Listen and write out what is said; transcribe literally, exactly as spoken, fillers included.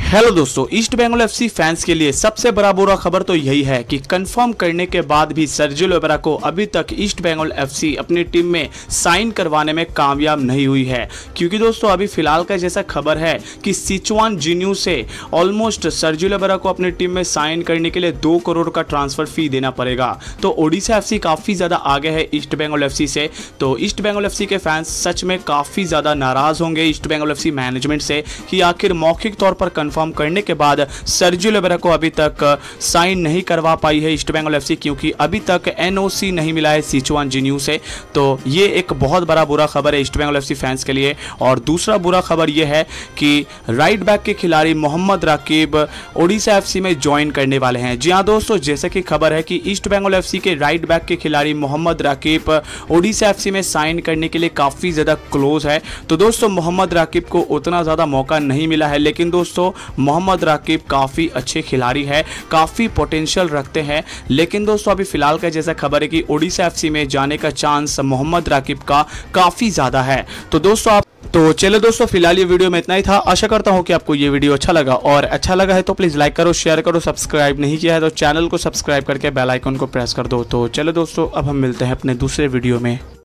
Hello दोस्तों, east Bengal FC fans के लिए सबसे बड़ा बुरा खबर तो यही है कि कंफर्म करने के बाद भी सर्जियो लिबरा को अभी तक ईस्ट बंगाल एफसी अपनी टीम में साइन करवाने में कामयाब नहीं हुई है। क्योंकि दोस्तों अभी फिलहाल का जैसा खबर है कि सिचुआन जिन्यू से ऑलमोस्ट सर्जियो लिबरा को अपनी टीम में साइन करने के लिए दो करोड़ का ट्रांसफर फी देना पड़ेगा। तो ओडिशा एफसी काफ़ी ज़्यादा आगे है ईस्ट बंगाल एफसी से। तो ईस्ट बंगाल एफसी के फैंस सच में काफ़ी ज़्यादा नाराज़ होंगे ईस्ट बंगाल एफसी मैनेजमेंट से कि आखिर मौखिक तौर पर कंफर्म करने के बाद सर्जियो लिबरा को अभी तक साइन नहीं करवा पाई है ईस्ट बंगाल एफसी, क्योंकि अभी तक एनओसी नहीं मिला है सिचुआन जिन्यू से। तो ये एक बहुत बड़ा बुरा खबर है ईस्ट बंगाल एफसी फैंस के लिए। और दूसरा बुरा खबर ये है कि राइट बैक के खिलाड़ी मोहम्मद राकिब ओडिशा एफसी में ज्वाइन करने वाले हैं। जी हाँ दोस्तों, जैसे कि खबर है कि ईस्ट बंगाल एफसी के राइट बैक के खिलाड़ी मोहम्मद राकिब ओडिशा एफसी में साइन करने के लिए काफ़ी ज़्यादा क्लोज है। तो दोस्तों मोहम्मद राकिब को उतना ज़्यादा मौका नहीं मिला है, लेकिन दोस्तों मोहम्मद राकिब काफ़ी अच्छे खिलाड़ी है, काफ़ी पोटेंशियल रखते हैं। लेकिन दोस्तों अभी फिलहाल का जैसा खबर है कि ओडिशा एफसी में जाने का चांस मोहम्मद राकिब का काफ़ी ज़्यादा है। तो दोस्तों आप तो चलो दोस्तों, फिलहाल ये वीडियो में इतना ही था। आशा करता हूँ कि आपको ये वीडियो अच्छा लगा, और अच्छा लगा है तो प्लीज़ लाइक करो, शेयर करो, सब्सक्राइब नहीं किया है तो चैनल को सब्सक्राइब करके बेल आइकन को प्रेस कर दो। तो चलो दोस्तों, अब हम मिलते हैं अपने दूसरे वीडियो में।